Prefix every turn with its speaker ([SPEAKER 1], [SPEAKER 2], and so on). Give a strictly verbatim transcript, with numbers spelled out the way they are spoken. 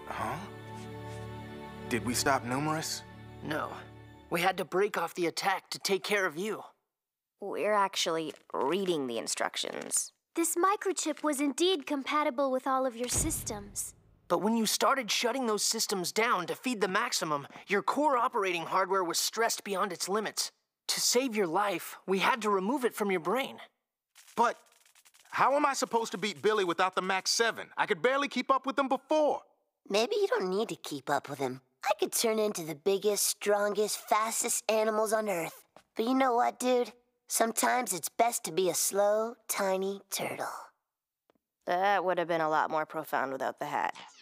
[SPEAKER 1] Huh? Did we stop Numerous?
[SPEAKER 2] No. We had to break off the attack to take care of you.
[SPEAKER 3] We're actually reading the instructions.
[SPEAKER 4] This microchip was indeed compatible with all of your systems.
[SPEAKER 2] But when you started shutting those systems down to feed the Maximum, your core operating hardware was stressed beyond its limits. To save your life, we had to remove it from your brain.
[SPEAKER 1] But how am I supposed to beat Billy without the Max seven? I could barely keep up with him before.
[SPEAKER 5] Maybe you don't need to keep up with him. I could turn into the biggest, strongest, fastest animals on Earth. But you know what, dude? Sometimes it's best to be a slow, tiny turtle.
[SPEAKER 3] That would have been a lot more profound without the hat.